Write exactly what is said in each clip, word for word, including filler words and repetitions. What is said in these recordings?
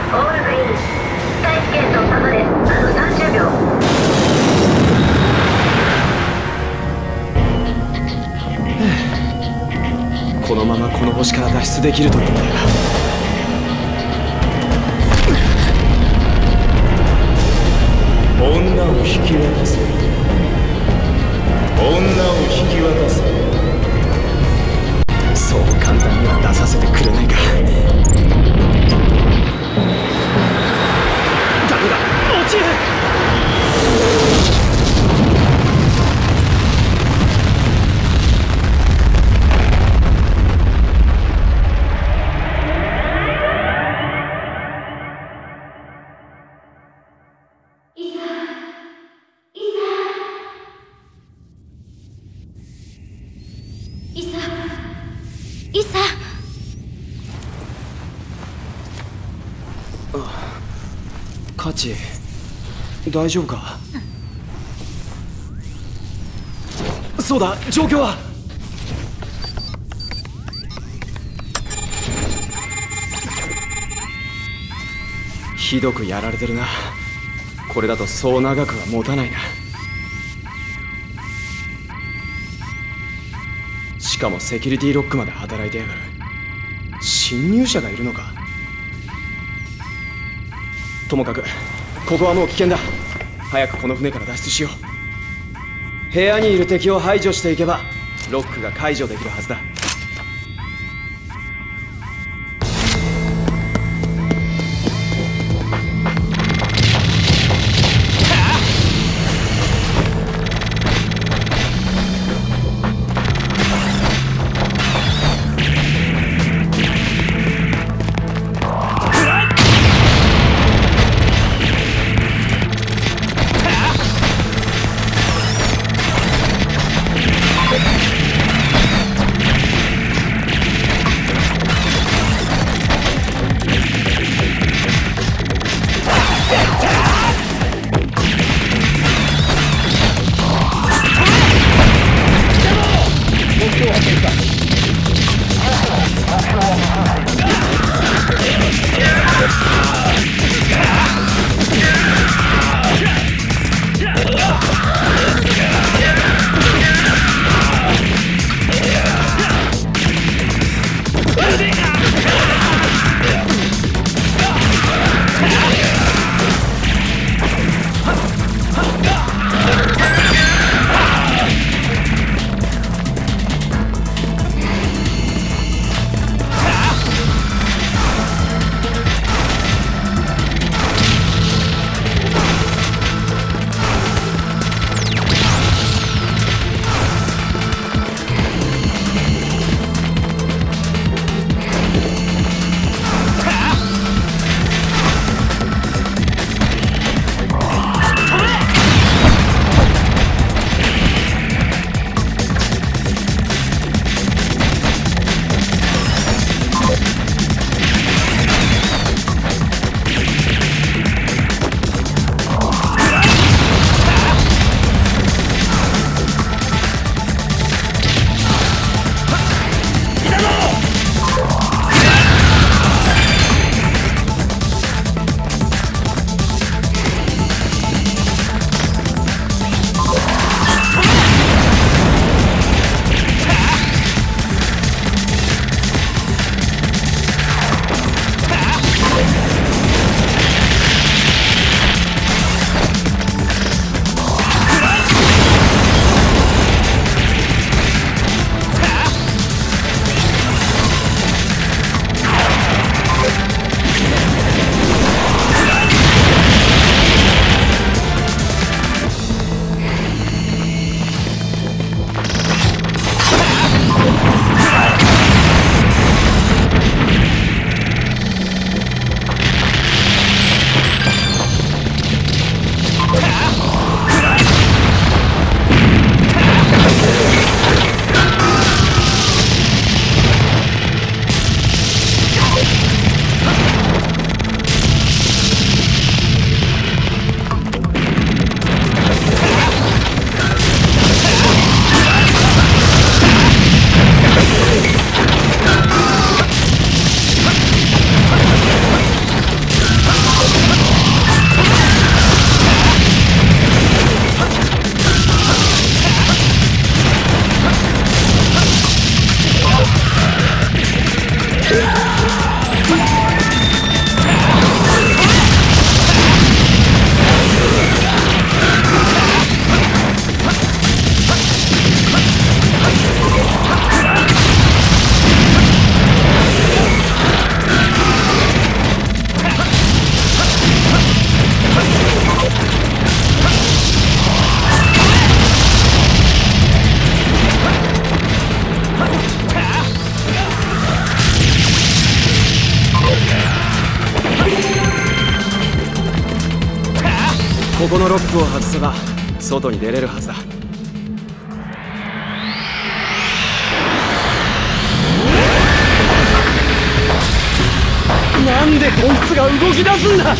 オールグリーン。大気圏突破まであとさんじゅうびょう。 このままこの星から脱出できるといいんだよ。 女を引き渡せ。女を引き渡せ。 そう簡単には出させてくれないか。ダメだ、落ちる。カチ、大丈夫か？そうだ、状況は？ひどくやられてるな。これだとそう長くは持たないな。しかもセキュリティロックまで働いてやがる。侵入者がいるのか？ともかくここはもう危険だ。早くこの船から脱出しよう。部屋にいる敵を排除していけばロックが解除できるはずだ。 のロックを外せば外に出れるはずだ。なんでこいつが動き出すんだ。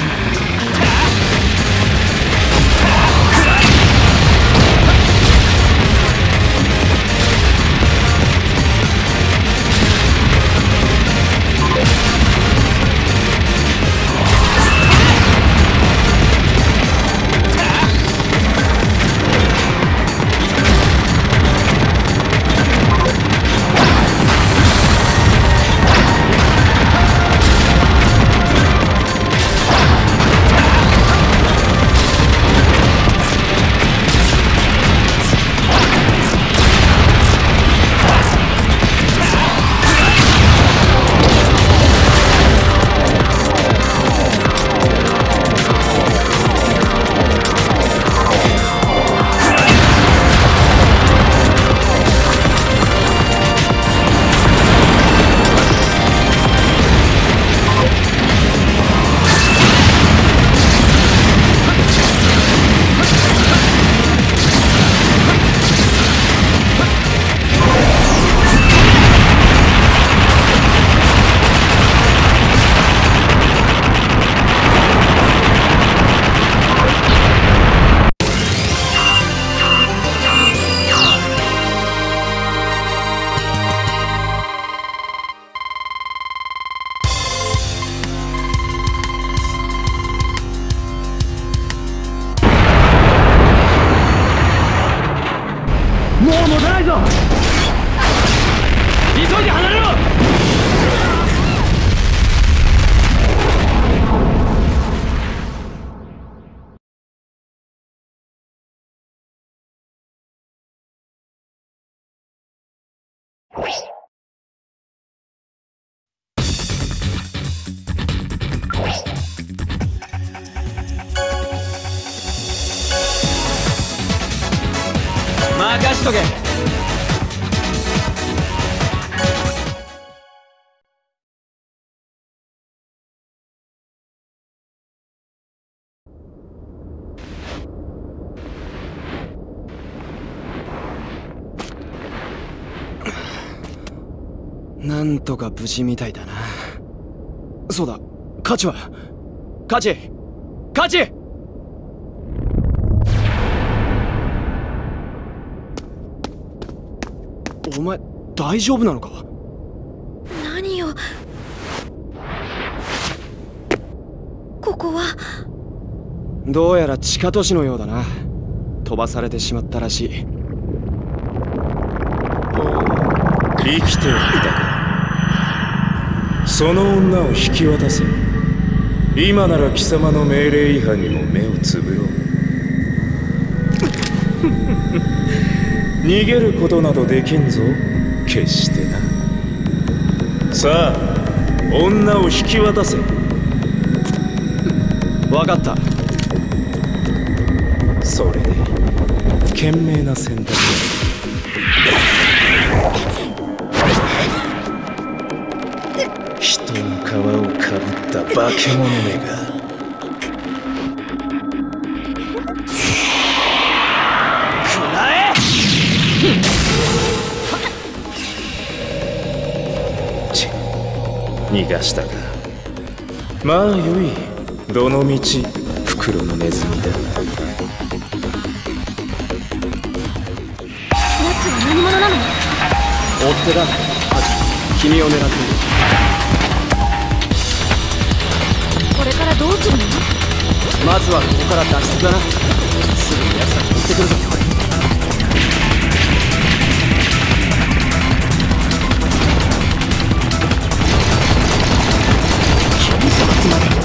任しとけ。なんとか無事みたいだな。そうだ、カチはカチカチお前大丈夫なのか。 何よ、ここは。 どうやら地下都市のようだな。飛ばされてしまったらしい。 生きておったか。その女を引き渡せ。今なら貴様の命令違反にも目をつぶろう。逃げることなどできんぞ、決してな。さあ、女を引き渡せ。 分かった。 それで賢明な選択だ。人の皮をかぶった化け物めが。 くらえ！ ち、逃がしたか。まあよい。どのみち袋のネズミだ。 奴は何者なの？ 追っ手だ。君を狙っている。 これからどうするの？ まずはここから脱出だな。すぐに奴らが追ってくるぞ。君と集まれ。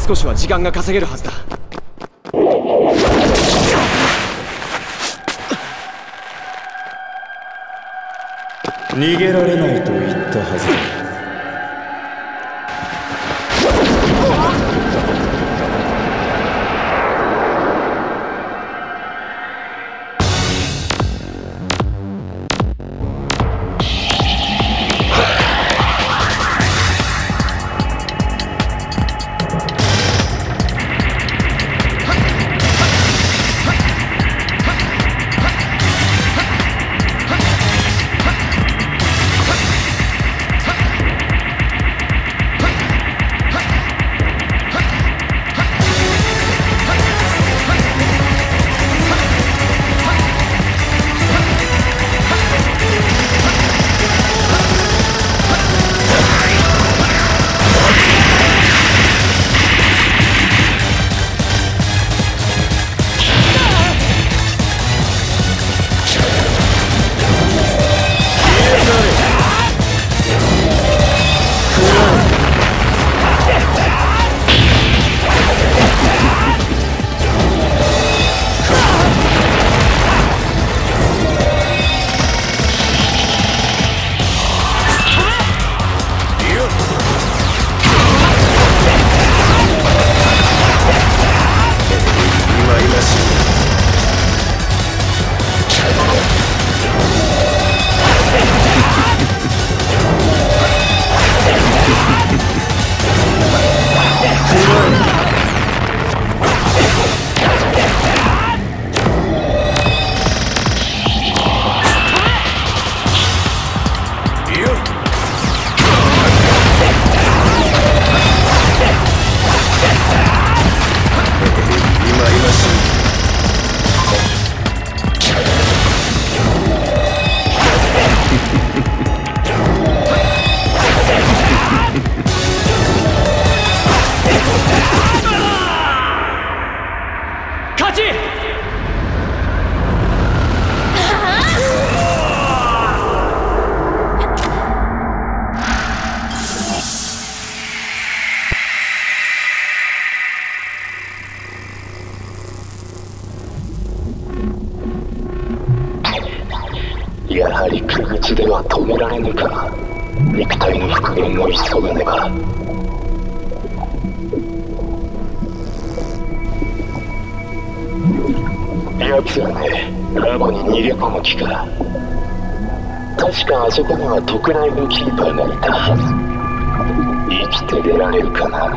少しは時間が稼げるはずだ。 逃げられないと言ったはずだ。 やはり空口では止められぬか。肉体の復元を急がねば。奴らね、ラボに逃げ込む気か。確かあそこには特大のキーパーがいたはず。生きて出られるかな。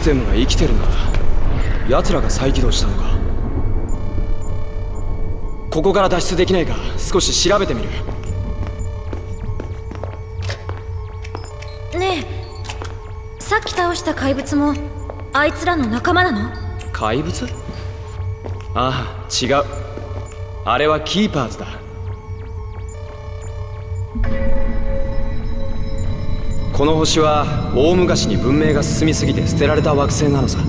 ステムが生きてるんだ。奴らが再起動したのか。ここから脱出できないか少し調べてみる。 ねえ、さっき倒した怪物もあいつらの仲間なの？ 怪物？ああ、違う。あれはキーパーズだ。この星は大昔に文明が進みすぎて捨てられた惑星なのさ。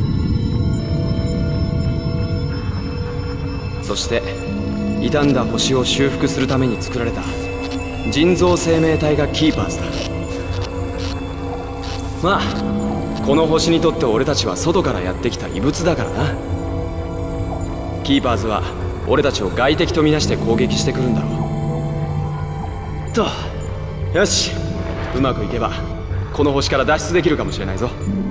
そして傷んだ星を修復するために作られた人造生命体がキーパーズだ。まあこの星にとって俺たちは外からやってきた異物だからな。キーパーズは俺たちを外敵とみなして攻撃してくるんだろう。とよし、うまくいけばこの星から脱出できるかもしれないぞ。